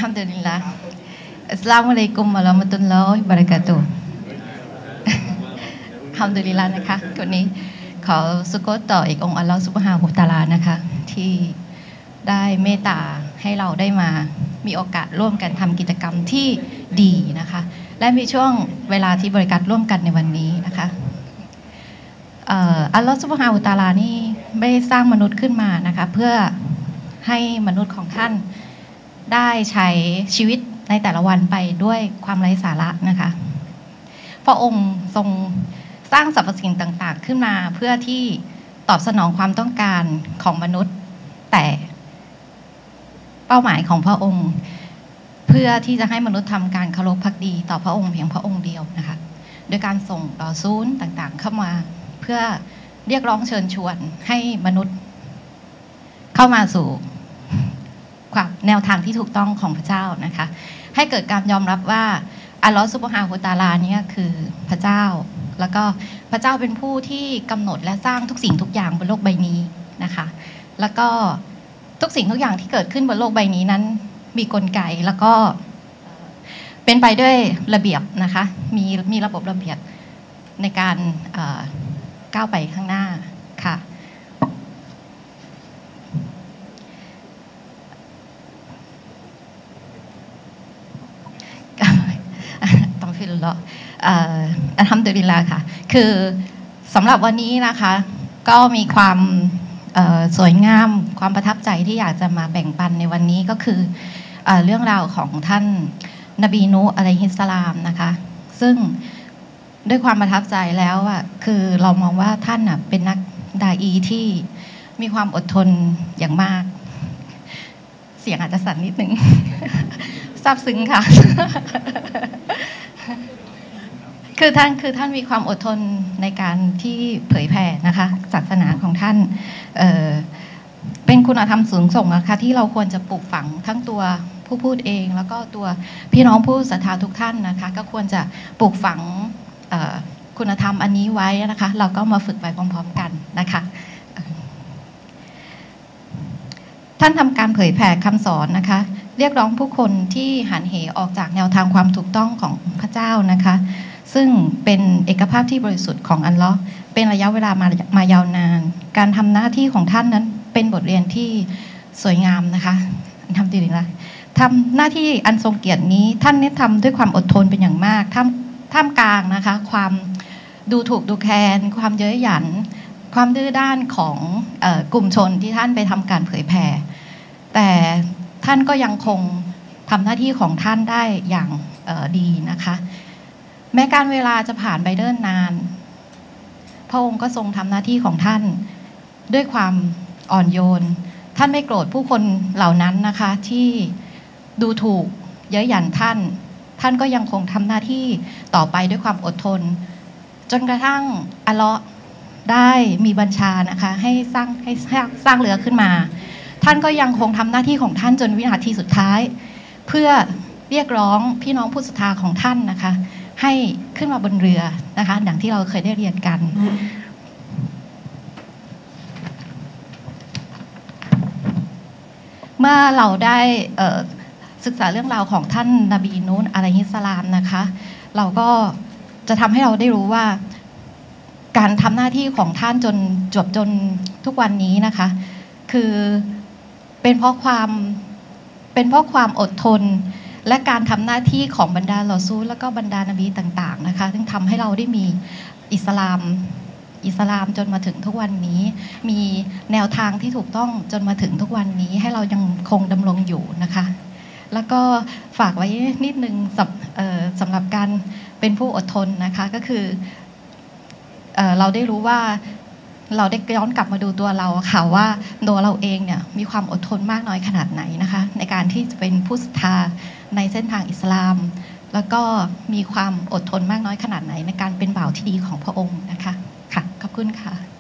Alhamdulillah. Assalamualaikum warahmatullahi wabarakatuh. อัลฮัมดุลิลลาห์นะคะวันนี้ขอสุโกตต่ออีกองค์อัลลอฮฺซุบฮานะฮูวะตะอาลานะคะที่ได้เมตตาให้เราได้มามีโอกาสร่วมกันทำกิจกรรมที่ดีนะคะและมีช่วงเวลาที่บริการร่วมกันในวันนี้นะคะอัลลอฮฺซุบฮานะฮูวะตะอาลานี่ไม่ได้สร้างมนุษย์ขึ้นมานะคะเพื่อให้มนุษย์ของท่านได้ใช้ชีวิตในแต่ละวันไปด้วยความไร้สาระนะคะพระองค์ทรงสร้างสรรพสิ่งต่างๆขึ้นมาเพื่อที่ตอบสนองความต้องการของมนุษย์แต่เป้าหมายของพระองค์เพื่อที่จะให้มนุษย์ทำการเคารพภักดีต่อพระองค์เพียงพระองค์เดียวนะคะโดยการส่งต่อซูลต่างๆเข้ามาเพื่อเรียกร้องเชิญชวนให้มนุษย์เข้ามาสู่ความแนวทางที่ถูกต้องของพระเจ้านะคะให้เกิดการยอมรับว่าอัลลอฮฺซุบฮานะฮูวะตะอาลาเนี่ยคือพระเจ้าแล้วก็พระเจ้าเป็นผู้ที่กำหนดและสร้างทุกสิ่งทุกอย่างบนโลกใบนี้นะคะแล้วก็ทุกสิ่งทุกอย่างที่เกิดขึ้นบนโลกใบนี้นั้นมีกลไกแล้วก็เป็นไปด้วยระเบียบนะคะมีระบบระเบียบในการก้าวไปข้างหน้าค่ะต้องฟิลล์อัลฮัมดุลิลลาห์ค่ะคือสำหรับวันนี้นะคะก็มีความสวยงามความประทับใจที่อยากจะมาแบ่งปันในวันนี้ก็คือเรื่องราวของท่านนบีนูห์อะลัยฮิสสลามนะคะซึ่งด้วยความประทับใจแล้วคือเรามองว่าท่านเป็นนักดาอีที่มีความอดทนอย่างมากเสียงอาจจะสั่นนิดนึงซาบซึ้งค่ะคือท่านมีความอดทนในการที่เผยแผ่นะคะศาสนาของท่านเป็นคุณธรรมสูงส่งนะคะที่เราควรจะปลูกฝังทั้งตัวผู้พูดเองแล้วก็ตัวพี่น้องผู้ศรัทธาทุกท่านนะคะก็ควรจะปลูกฝังคุณธรรมอันนี้ไว้นะคะเราก็มาฝึกไปพร้อมๆกันนะคะท่านทำการเผยแผ่คำสอนนะคะเรียกร้องผู้คนที่หันเหออกจากแนวทางความถูกต้องของพระเจ้านะคะซึ่งเป็นเอกภาพที่บริสุทธิ์ของอัลลอฮ์เป็นระยะเวลามายาวนานการทำหน้าที่ของท่านนั้นเป็นบทเรียนที่สวยงามนะคะทำดีเลยนะทำหน้าที่อันทรงเกียรตินี้ท่านได้ทำด้วยความอดทนเป็นอย่างมากท่ามกลางนะคะความดูถูกดูแคลนความเย้ยหยันความดื้อด้านของกลุ่มชนที่ท่านไปทำการเผยแผ่แต่ท่านก็ยังคงทำหน้าที่ของท่านได้อย่างดีนะคะแม้การเวลาจะผ่านไปเนิ่นนานพระองค์ก็ทรงทำหน้าที่ของท่านด้วยความอ่อนโยนท่านไม่โกรธผู้คนเหล่านั้นนะคะที่ดูถูกเย้ยหยันท่านก็ยังคงทำหน้าที่ต่อไปด้วยความอดทนจนกระทั่งอัลเลาะห์ได้มีบัญชานะคะให้สร้างเรือขึ้นมาท่านก็ยังคงทำหน้าที่ของท่านจนวินาทีสุดท้ายเพื่อเรียกร้องพี่น้องผู้ศรัทธาของท่านนะคะให้ขึ้นมาบนเรือนะคะดังที่เราเคยได้เรียนกันเมื่อเราได้ศึกษาเรื่องราวของท่านนบีนูห์อะลัยฮิสสลามนะคะเราก็จะทำให้เราได้รู้ว่าการทำหน้าที่ของท่านจนทุกวันนี้นะคะคือเป็นเพราะความอดทนและการทำหน้าที่ของบรรดารอซูลและก็บรรดานบีต่างๆนะคะซึ่งทำให้เราได้มีอิสลามจนมาถึงทุกวันนี้มีแนวทางที่ถูกต้องจนมาถึงทุกวันนี้ให้เรายังคงดำรงอยู่นะคะแล้วก็ฝากไว้นิดนึงสำหรับการเป็นผู้อดทนนะคะก็คือเราได้รู้ว่าเราได้ย้อนกลับมาดูตัวเราค่ะว่าตัวเราเองเนี่ยมีความอดทนมากน้อยขนาดไหนนะคะในการที่จะเป็นผู้ศรัทธาในเส้นทางอิสลามแล้วก็มีความอดทนมากน้อยขนาดไหนในการเป็นบ่าวที่ดีของพระองค์นะคะค่ะขอบคุณค่ะ